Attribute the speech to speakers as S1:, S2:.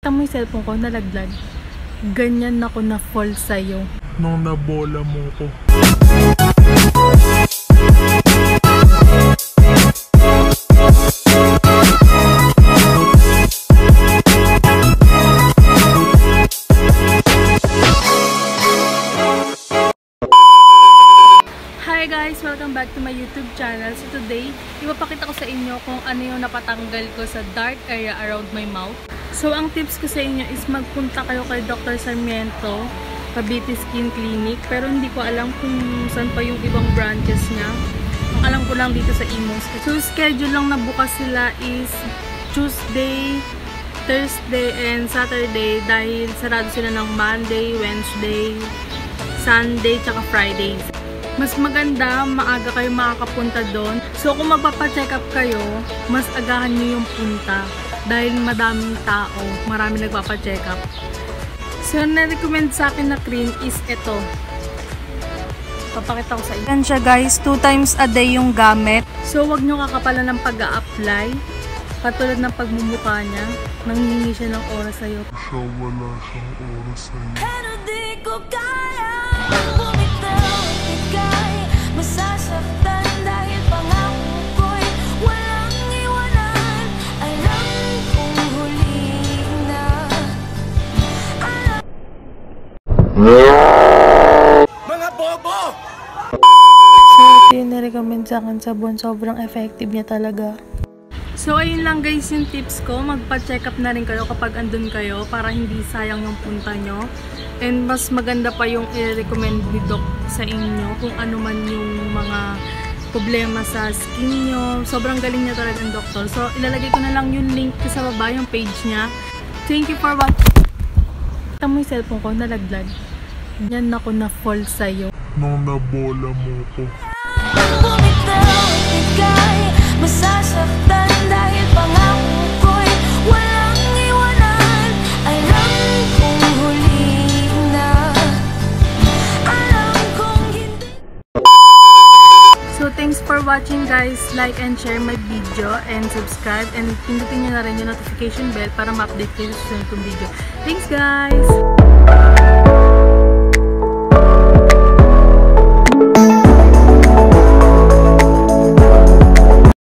S1: Kita mo yung cellphone ko, nalaglag. Ganyan ako na-fall sa'yo.
S2: Nung nabola mo ko.
S1: Hi guys! Welcome back to my YouTube channel. So today, ipapakita ko sa inyo kung ano yung napatanggal ko sa dark area around my mouth. So ang tips ko sa inyo is magpunta kayo kay Dr. Sarmiento, Cavite Skin Clinic. Pero hindi ko alam kung saan pa yung ibang branches niya. Ang alam ko lang dito sa Imos. So schedule lang na bukas sila is Tuesday, Thursday, and Saturday dahil sarado sila ng Monday, Wednesday, Sunday, tsaka Fridays. Mas maganda, maaga kayo makakapunta doon. So kung magpapacheck up kayo, mas agahan nyo yung punta. Dahil madaming tao, marami nagpapacheck up. So na-recommend sa akin na cream is ito. Papakita ko sa inyo. Yan siya guys, 2 times a day yung gamit. So wag nyo kakapalan ng pag-a-apply. Katulad ng pagmumukha niya, nanghihingi siya ng oras sa'yo.
S2: Siya wala siyang oras sa'yo.
S3: Pero di ko kaya bumitaw, ika'y masasaktan dahil pangako ko'y walang iwanan. Alam kong huli na.
S4: Mga bobo!
S1: So ito yung na-recommend sa akin sabon. Sobrang effective niya talaga. So ayun lang guys yung tips ko. Magpa-check up na rin kayo kapag andun kayo para hindi sayang yung punta nyo. And mas maganda pa yung i-recommend ni Doc sa inyo kung ano man yung mga problema sa skin nyo. Sobrang galing niya talaga ng doktor. So ilalagay ko na lang yung link sa baba, yung page niya. Thank you for watching. Kita mo yung cellphone ko, nalaglag. Yan ako na-fall sa'yo.
S2: Nung nabola mo ko.
S3: Bumitaw, ika'y masasaktan dahil pangako ko'y walang iwanan. Alam kong huli na. Alam kong hindi.
S1: So thanks for watching guys. Like and share my video and subscribe and pindutin nyo na rin yung notification bell para ma-update kayo sa susunod kong video. Thanks guys!